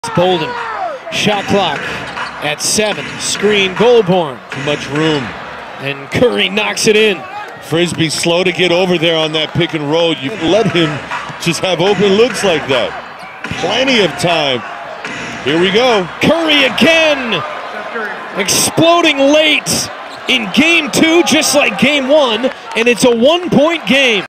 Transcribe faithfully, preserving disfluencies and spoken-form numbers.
Bolden, shot clock at seven, screen Goldborn. Too much room. And Curry knocks it in. Frisbee slow to get over there on that pick and roll. You let him just have open looks like that. Plenty of time. Here we go. Curry again, exploding late in game two, just like game one, and it's a one-point game.